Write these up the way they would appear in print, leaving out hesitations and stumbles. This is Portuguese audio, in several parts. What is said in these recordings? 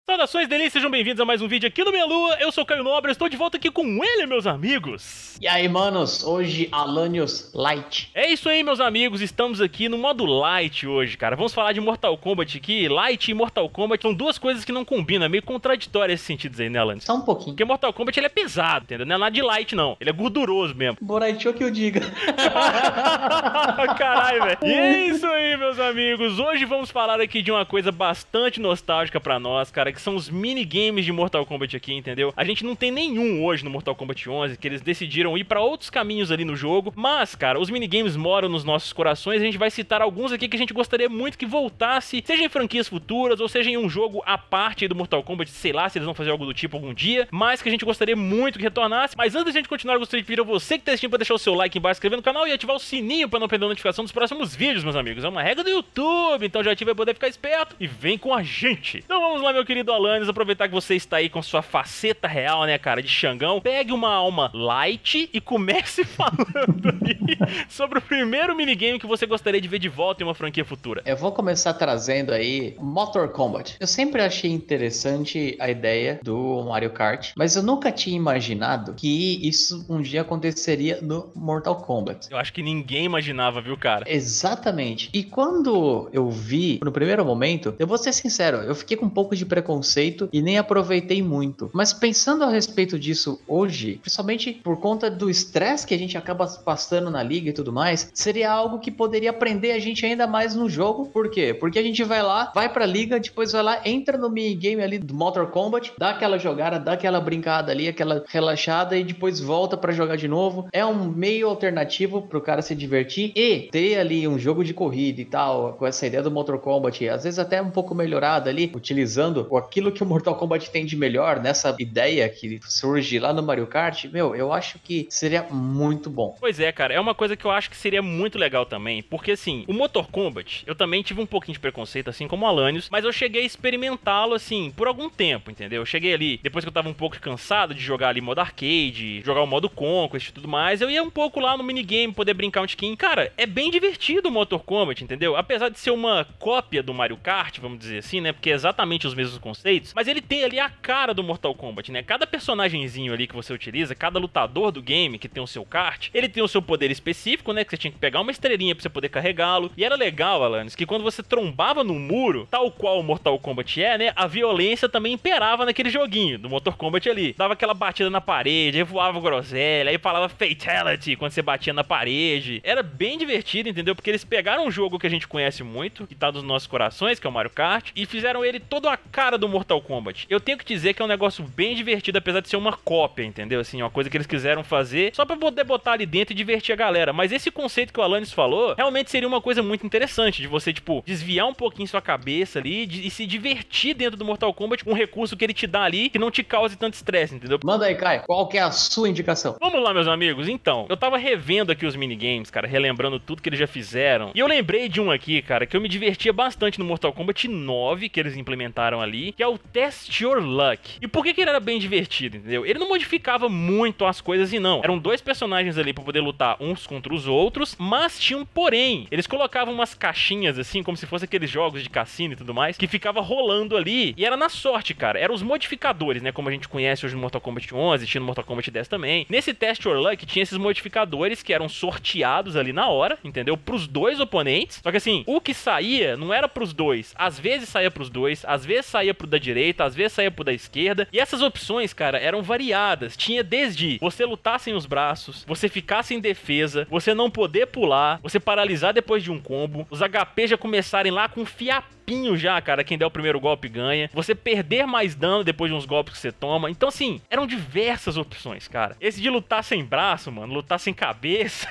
Saudações delícias, sejam bem-vindos a mais um vídeo aqui no Minha Lua. Eu sou o Caio Nobre, estou de volta aqui com ele, meus amigos. E aí, manos, hoje Alanios Light. É isso aí, meus amigos, estamos aqui no modo Light hoje, cara. Vamos falar de Mortal Kombat aqui. Light e Mortal Kombat são duas coisas que não combinam, é meio contraditório esse sentido aí, né, Alanios? Só um pouquinho. Porque Mortal Kombat ele é pesado, entendeu? Não é nada de light, não. Ele é gorduroso mesmo. Boraichô que eu diga. Caralho, velho. E é isso aí, meus amigos. Hoje vamos falar aqui de uma coisa bastante nostálgica pra nós, cara, que são os minigames de Mortal Kombat aqui, entendeu? A gente não tem nenhum hoje no Mortal Kombat 11, que eles decidiram ir pra outros caminhos ali no jogo. Mas, cara, os minigames moram nos nossos corações. A gente vai citar alguns aqui que a gente gostaria muito que voltasse, seja em franquias futuras ou seja em um jogo à parte aí do Mortal Kombat, sei lá se eles vão fazer algo do tipo algum dia, mas que a gente gostaria muito que retornasse. Mas antes da gente continuar, eu gostaria de pedir a você que tá assistindo pra deixar o seu like embaixo, inscrever no canal e ativar o sininho pra não perder a notificação dos próximos vídeos, meus amigos. É uma regra do YouTube, então já ativa pra poder ficar esperto e vem com a gente. Então vamos lá, meu querido Alanios, aproveitar que você está aí com sua faceta real, né, cara, de Xangão. Pegue uma alma light e comece falando aí sobre o primeiro minigame que você gostaria de ver de volta em uma franquia futura. Eu vou começar trazendo aí Mortal Kombat. Eu sempre achei interessante a ideia do Mario Kart, mas eu nunca tinha imaginado que isso um dia aconteceria no Mortal Kombat. Eu acho que ninguém imaginava, viu, cara? Exatamente. E quando eu vi, no primeiro momento, eu vou ser sincero, eu fiquei com um pouco de preconceito e nem aproveitei muito. Mas pensando a respeito disso hoje, principalmente por conta do estresse que a gente acaba passando na liga e tudo mais, seria algo que poderia prender a gente ainda mais no jogo. Por quê? Porque a gente vai lá, vai pra liga, depois vai lá, entra no minigame ali do Mortal Kombat, dá aquela jogada, dá aquela brincada ali, aquela relaxada e depois volta pra jogar de novo. É um meio alternativo pro cara se divertir e ter ali um jogo de corrida e tal, com essa ideia do Mortal Kombat, às vezes até um pouco melhorada ali, utilizando aquilo que o Mortal Kombat tem de melhor nessa ideia que surge lá no Mario Kart. Meu, eu acho que seria muito bom. Pois é, cara, é uma coisa que eu acho que seria muito legal também, porque assim, o Mortal Kombat, eu também tive um pouquinho de preconceito, assim como o Alanios, mas eu cheguei a experimentá-lo, assim, por algum tempo, entendeu? Eu cheguei ali, depois que eu tava um pouco cansado de jogar ali modo arcade, jogar o modo Conquest e tudo mais, eu ia um pouco lá no minigame, poder brincar um tiquinho. Cara, é bem divertido o Mortal Kombat, entendeu? Apesar de ser uma cópia do Mario Kart, vamos dizer assim, né? Porque é exatamente os mesmos conceitos, mas ele tem ali a cara do Mortal Kombat, né? Cada personagemzinho ali que você utiliza, cada lutador do game que tem o seu kart, ele tem o seu poder específico, né? Que você tinha que pegar uma estrelinha pra você poder carregá-lo. E era legal, Alanios, que quando você trombava no muro, tal qual o Mortal Kombat é, né? A violência também imperava naquele joguinho do Mortal Kombat ali. Dava aquela batida na parede, aí voava groselha, aí falava Fatality quando você batia na parede. Era bem divertido, entendeu? Porque eles pegaram um jogo que a gente conhece muito, que tá nos nossos corações, que é o Mario Kart, e fizeram ele todo a cara do Mortal Kombat. Eu tenho que dizer que é um negócio bem divertido, apesar de ser uma cópia, entendeu? Assim, uma coisa que eles quiseram fazer só pra poder botar ali dentro e divertir a galera. Mas esse conceito que o Alanios falou, realmente seria uma coisa muito interessante, de você, tipo, desviar um pouquinho sua cabeça ali e se divertir dentro do Mortal Kombat com um recurso que ele te dá ali, que não te cause tanto estresse, entendeu? Manda aí, Caio, qual que é a sua indicação? Vamos lá, meus amigos. Então, eu tava revendo aqui os minigames, cara, relembrando tudo que eles já fizeram. E eu lembrei de um aqui, cara, que eu me divertia bastante no Mortal Kombat 9, que eles implementaram ali, que é o Test Your Luck. E por que que ele era bem divertido, entendeu? Ele não modificava muito as coisas e não. Eram dois personagens ali pra poder lutar uns contra os outros, mas tinha um porém. Eles colocavam umas caixinhas, assim, como se fosse aqueles jogos de cassino e tudo mais, que ficava rolando ali. E era na sorte, cara. Eram os modificadores, né? Como a gente conhece hoje no Mortal Kombat 11, tinha no Mortal Kombat 10 também. Nesse Test Your Luck tinha esses modificadores que eram sorteados ali na hora, entendeu? Pros dois oponentes. Só que assim, o que saía não era pros dois. Às vezes saía pros dois, às vezes saía pro da direita, às vezes saía pro da esquerda. E essas opções, cara, eram variadas. Tinha desde você lutar sem os braços, você ficar sem defesa, você não poder pular, você paralisar depois de um combo, os HP já começarem lá com fiapinho já, cara, quem der o primeiro golpe ganha, você perder mais dano depois de uns golpes que você toma. Então assim, eram diversas opções, cara. Esse de lutar sem braço, mano, lutar sem cabeça...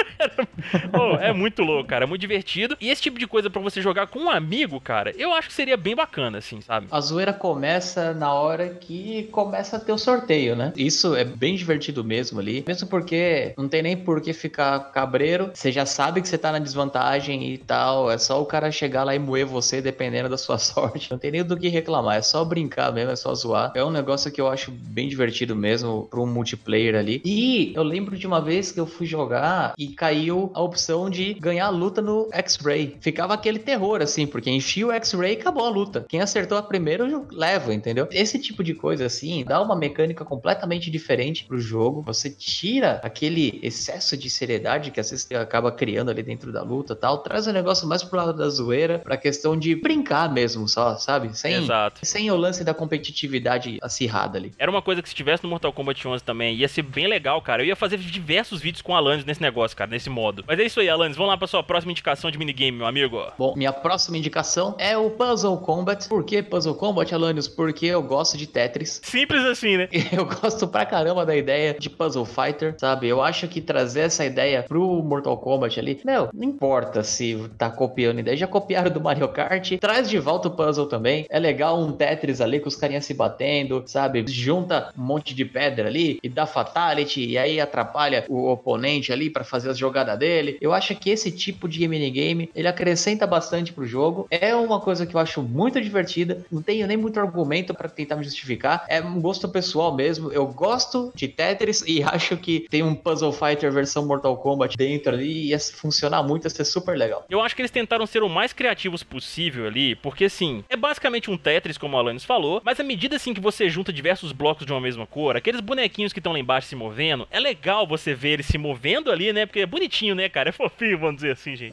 Oh, é muito louco, cara, é muito divertido. E esse tipo de coisa pra você jogar com um amigo, cara, eu acho que seria bem bacana, assim, sabe? A zoeira começa na hora que começa a ter o sorteio, né? Isso é bem divertido mesmo ali. Mesmo porque não tem nem por que ficar cabreiro. Você já sabe que você tá na desvantagem e tal. É só o cara chegar lá e moer você dependendo da sua sorte. Não tem nem do que reclamar. É só brincar mesmo, é só zoar. É um negócio que eu acho bem divertido mesmo pro multiplayer ali. E eu lembro de uma vez que eu fui jogar e caiu saiu a opção de ganhar a luta no X-Ray. Ficava aquele terror, assim, porque enchia o X-Ray e acabou a luta. Quem acertou a primeira leva, entendeu? Esse tipo de coisa, assim, dá uma mecânica completamente diferente pro jogo. Você tira aquele excesso de seriedade que às vezes você acaba criando ali dentro da luta e tal, traz o negócio mais pro lado da zoeira, pra questão de brincar mesmo só, sabe? Sem o lance da competitividade acirrada ali. Era uma coisa que se tivesse no Mortal Kombat 11 também, ia ser bem legal, cara. Eu ia fazer diversos vídeos com o Alanis nesse negócio, cara, nesse modo. Mas é isso aí, Alanis, vamos lá pra sua próxima indicação de minigame, meu amigo. Bom, minha próxima indicação é o Puzzle Combat. Por que Puzzle Combat, Alanis? Porque eu gosto de Tetris. Simples assim, né? Eu gosto pra caramba da ideia de Puzzle Fighter, sabe? Eu acho que trazer essa ideia pro Mortal Kombat ali, não importa se tá copiando ideia, já copiaram do Mario Kart, traz de volta o puzzle também. É legal um Tetris ali com os carinhas se batendo, sabe? Junta um monte de pedra ali e dá fatality, e aí atrapalha o oponente ali pra fazer as jogadas dele. Eu acho que esse tipo de minigame, ele acrescenta bastante pro jogo. É uma coisa que eu acho muito divertida, não tenho nem muito argumento pra tentar me justificar. É um gosto pessoal mesmo. Eu gosto de Tetris e acho que tem um Puzzle Fighter versão Mortal Kombat dentro ali, ia funcionar muito, ia ser super legal. Eu acho que eles tentaram ser o mais criativos possível ali, porque assim, é basicamente um Tetris, como o Alanis falou, mas à medida assim que você junta diversos blocos de uma mesma cor, aqueles bonequinhos que estão lá embaixo se movendo, é legal você ver eles se movendo ali, né? Porque é bonitinho, né, cara? É fofinho, vamos dizer assim, gente.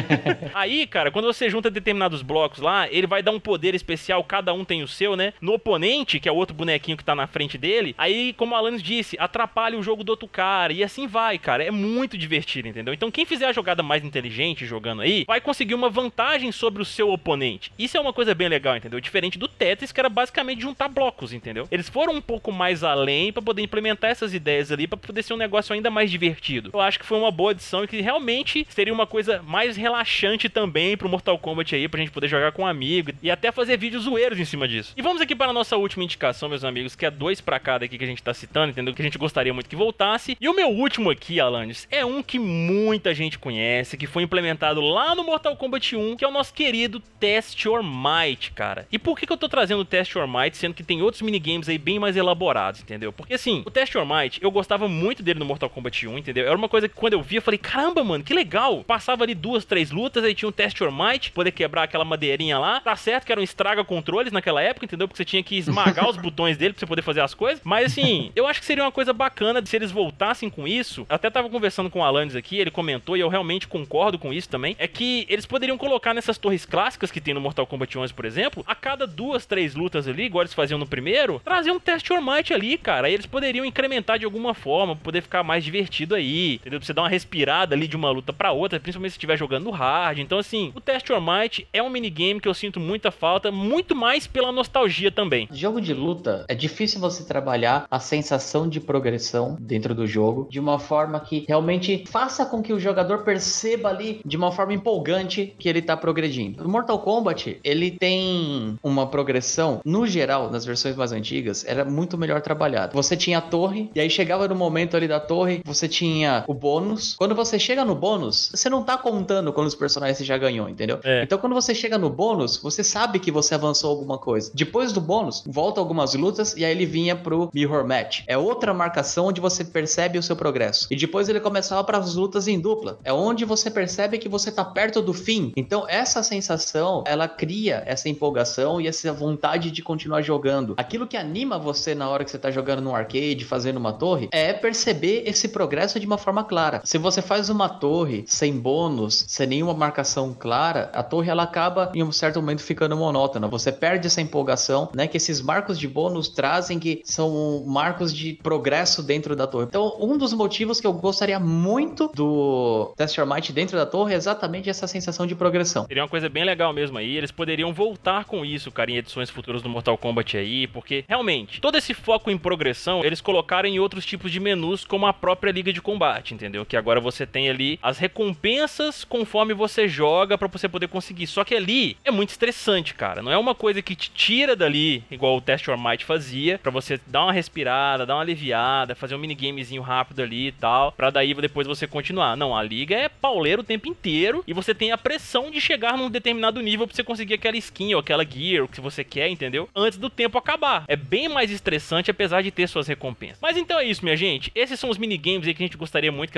Aí, cara, quando você junta determinados blocos lá, ele vai dar um poder especial, cada um tem o seu, né? No oponente, que é o outro bonequinho que tá na frente dele, aí, como o Alanis disse, atrapalha o jogo do outro cara, e assim vai, cara. É muito divertido, entendeu? Então quem fizer a jogada mais inteligente jogando aí, vai conseguir uma vantagem sobre o seu oponente. Isso é uma coisa bem legal, entendeu? Diferente do Tetris, que era basicamente juntar blocos, entendeu? Eles foram um pouco mais além pra poder implementar essas ideias ali, pra poder ser um negócio ainda mais divertido. Eu acho que foi uma boa adição e que realmente seria uma coisa mais relaxante também pro Mortal Kombat aí, pra gente poder jogar com um amigo e até fazer vídeos zoeiros em cima disso. E vamos aqui para a nossa última indicação, meus amigos, que é 2 pra cada aqui que a gente tá citando, entendeu? Que a gente gostaria muito que voltasse. E o meu último aqui, Alanis, é um que muita gente conhece, que foi implementado lá no Mortal Kombat 1, que é o nosso querido Test Your Might, cara. E por que eu tô trazendo o Test Your Might, sendo que tem outros minigames aí bem mais elaborados, entendeu? Porque assim, o Test Your Might, eu gostava muito dele no Mortal Kombat 1, entendeu? Era uma coisa que quando eu via, eu falei, caramba, mano, que legal. Passava ali 2, 3 lutas, aí tinha um Test Your Might, poder quebrar aquela madeirinha lá. Tá certo que era um estraga-controles naquela época, entendeu? Porque você tinha que esmagar os botões dele pra você poder fazer as coisas. Mas assim, eu acho que seria uma coisa bacana se eles voltassem com isso. Eu até tava conversando com o Alanis aqui, ele comentou, e eu realmente concordo com isso também, é que eles poderiam colocar nessas torres clássicas que tem no Mortal Kombat 11, por exemplo, a cada 2, 3 lutas ali, igual eles faziam no primeiro, trazer um Test Your Might ali, cara. Aí eles poderiam incrementar de alguma forma, pra poder ficar mais divertido aí, entendeu? Pra você dar uma respirada ali de uma luta pra outra, principalmente se estiver jogando no hard. Então assim, o Test Your Might é um minigame que eu sinto muita falta, muito mais pela nostalgia também. Jogo de luta, é difícil você trabalhar a sensação de progressão dentro do jogo de uma forma que realmente faça com que o jogador perceba ali de uma forma empolgante que ele tá progredindo. No Mortal Kombat, ele tem uma progressão, no geral, nas versões mais antigas, era muito melhor trabalhado. Você tinha a torre, e aí chegava no momento ali da torre, você tinha o bônus. Quando você chega no bônus, você não tá contando quando os personagens você já ganhou, entendeu? Então quando você chega no bônus, você sabe que você avançou alguma coisa. Depois do bônus, volta algumas lutas, e aí ele vinha pro Mirror Match. É outra marcação onde você percebe o seu progresso. E depois ele começava para as lutas em dupla. É onde você percebe que você tá perto do fim. Então essa sensação, ela cria essa empolgação e essa vontade de continuar jogando. Aquilo que anima você na hora que você tá jogando num arcade, fazendo uma torre, é perceber esse progresso de uma forma clara. Se você faz uma torre sem bônus, sem nenhuma marcação clara, a torre ela acaba em um certo momento ficando monótona. Você perde essa empolgação, né, que esses marcos de bônus trazem, que são marcos de progresso dentro da torre. Então, um dos motivos que eu gostaria muito do Test Your Might dentro da torre é exatamente essa sensação de progressão. Seria uma coisa bem legal mesmo aí, eles poderiam voltar com isso, cara, em edições futuras do Mortal Kombat aí, porque, realmente, todo esse foco em progressão, eles colocaram em outros tipos de menus, como a própria Liga de Combate, entendeu? Que agora você tem ali as recompensas conforme você joga pra você poder conseguir. Só que ali é muito estressante, cara. Não é uma coisa que te tira dali, igual o Test Your Might fazia, pra você dar uma respirada, dar uma aliviada, fazer um minigamezinho rápido ali e tal, pra daí depois você continuar. Não, a Liga é pauleiro o tempo inteiro e você tem a pressão de chegar num determinado nível pra você conseguir aquela skin ou aquela gear, o que você quer, entendeu? Antes do tempo acabar. É bem mais estressante, apesar de ter suas recompensas. Mas então é isso, minha gente. Esses são os minigames aí que a gente gostaria muito que aparecesse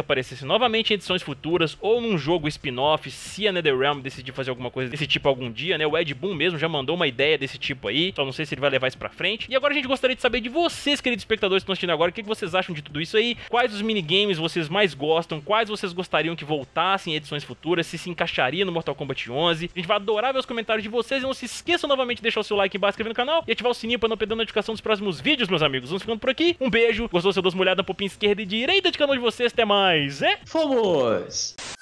novamente em edições futuras ou num jogo spin-off, se a NetherRealm decidir fazer alguma coisa desse tipo algum dia, né? O Ed Boon mesmo já mandou uma ideia desse tipo aí, só não sei se ele vai levar isso pra frente. E agora a gente gostaria de saber de vocês, queridos espectadores que estão assistindo agora, o que vocês acham de tudo isso aí? Quais os minigames vocês mais gostam? Quais vocês gostariam que voltassem em edições futuras? Se encaixaria no Mortal Kombat 11? A gente vai adorar ver os comentários de vocês e não se esqueçam novamente de deixar o seu like embaixo, inscrever no canal e ativar o sininho pra não perder a notificação dos próximos vídeos, meus amigos. Vamos ficando por aqui. Um beijo. Gostou? Você dá uma olhada na popinha esquerda e direita de canal de vocês. Até mais. Fomos!